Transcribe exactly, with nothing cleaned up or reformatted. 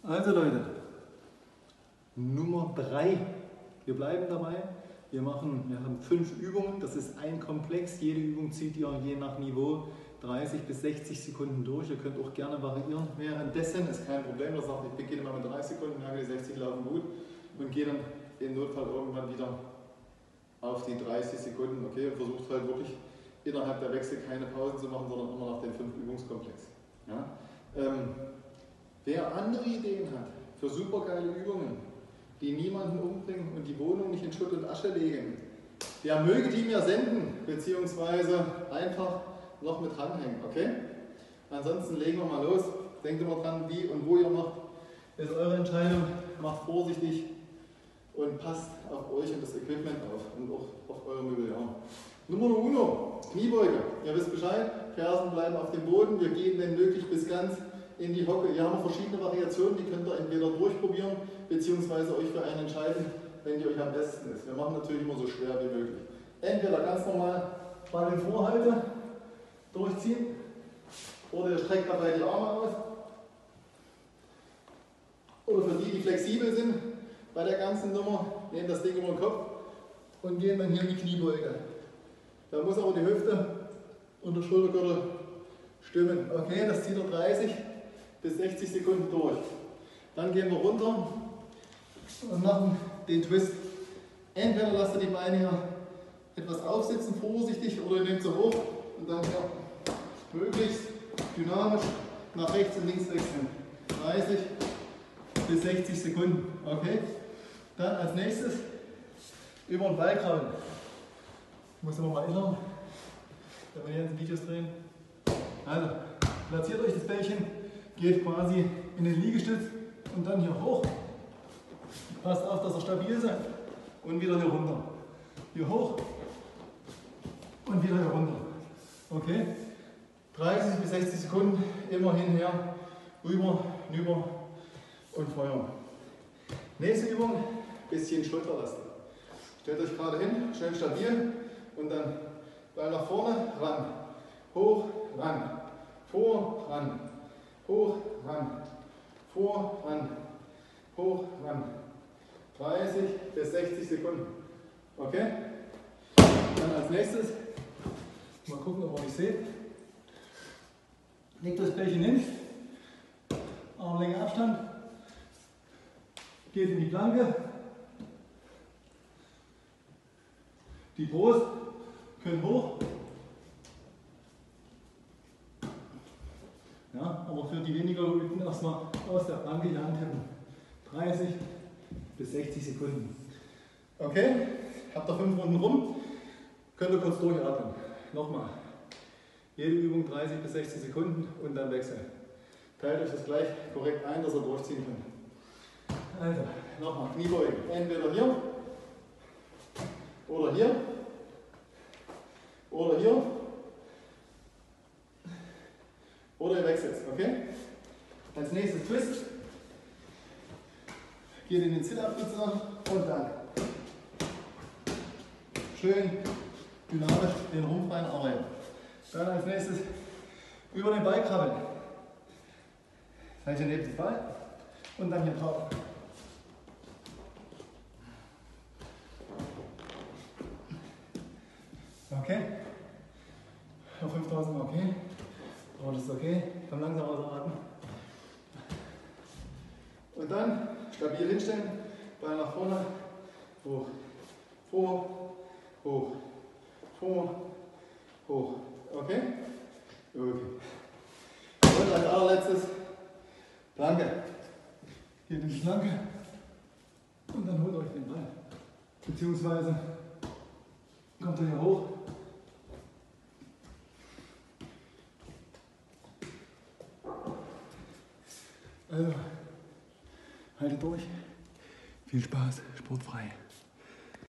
Also Leute, Nummer drei. Wir bleiben dabei. Wir machen, wir haben fünf Übungen. Das ist ein Komplex. Jede Übung zieht ihr je nach Niveau dreißig bis sechzig Sekunden durch. Ihr könnt auch gerne variieren. Währenddessen ist kein Problem. Das sagt, ich beginne mal mit dreißig Sekunden, merke die sechzig laufen gut und gehe dann im Notfall irgendwann wieder auf die dreißig Sekunden. Okay, und versucht halt wirklich innerhalb der Wechsel keine Pausen zu machen, sondern immer nach dem fünf Übungskomplex. Ja? Ähm, wer andere Ideen hat für supergeile Übungen, die niemanden umbringen und die Wohnung nicht in Schutt und Asche legen, der möge die mir senden, beziehungsweise einfach noch mit dranhängen, okay? Ansonsten legen wir mal los. Denkt immer dran, wie und wo ihr macht. Ist eure Entscheidung. Macht vorsichtig und passt auf euch und das Equipment auf und auch auf eure Mobiliar. Nummer uno, Kniebeuge. Ihr wisst Bescheid, Fersen bleiben auf dem Boden. Wir gehen, wenn möglich, bis ganz in die Hocke. Hier haben wir verschiedene Variationen, die könnt ihr entweder durchprobieren, beziehungsweise euch für einen entscheiden, wenn die euch am besten ist. Wir machen natürlich immer so schwer wie möglich. Entweder ganz normal Ball in Vorhalte durchziehen oder ihr streckt dabei die Arme aus. Oder für die, die flexibel sind bei der ganzen Nummer, nehmen das Ding über den Kopf und gehen dann hier in die Kniebeuge. Da muss aber die Hüfte und der Schultergürtel stimmen. Okay, das zieht er dreißig bis sechzig Sekunden durch. Dann gehen wir runter und machen den Twist. Entweder lasst ihr die Beine hier etwas aufsitzen, vorsichtig, oder ihr nehmt sie hoch und dann hier möglichst dynamisch nach rechts und links wechseln. dreißig bis sechzig Sekunden. Okay? Dann als nächstes über den Ball krabbeln. Ich muss immer mal erinnern, wenn wir jetzt Videos drehen. Also, platziert euch das Bällchen, geht quasi in den Liegestütz und dann hier hoch. Passt auf, dass ihr stabil seid. Und wieder hier runter. Hier hoch und wieder hier runter. Okay? dreißig bis sechzig Sekunden, immer hinher, rüber, rüber und Feuer. Nächste Übung, bisschen Schulterlasten. Stellt euch gerade hin, schön stabil und dann Ball nach vorne, ran, hoch, ran, vor, ran, hoch, ran, vor, ran, hoch, ran. dreißig bis sechzig Sekunden. Okay? Dann als nächstes, mal gucken, ob ihr mich seht. Legt das Bällchen hin, Armlänge Abstand, geht in die Planke, die Brust könnt hoch, ja, aber für die weniger geübten erstmal aus der Planke die Hand heben. dreißig bis sechzig Sekunden. Okay, habt ihr fünf Runden rum, könnt ihr kurz durchatmen. Nochmal. Jede Übung dreißig bis sechzig Sekunden und dann wechseln. Teilt euch das gleich korrekt ein, dass ihr durchziehen könnt. Also, nochmal Kniebeugen. Entweder hier oder hier oder hier oder ihr wechselt. Okay? Als nächstes Twist. Geht in den Sit-Up-Sitzer und dann schön dynamisch den Rumpf einarbeiten. Dann als nächstes über den Ball krabbeln. Das heißt, ihr nehmt den Ball und dann hier drauf. Okay? Auf fünftausend okay. Aber das ist okay. Komm langsam ausatmen. Und dann stabil hinstellen, Ball nach vorne, hoch, vor, hoch, vor, hoch. Okay? Okay. Und als allerletztes Planke. Geht in die Planke und dann holt euch den Ball. Beziehungsweise kommt ihr hier hoch. Also, haltet durch. Viel Spaß, sportfrei.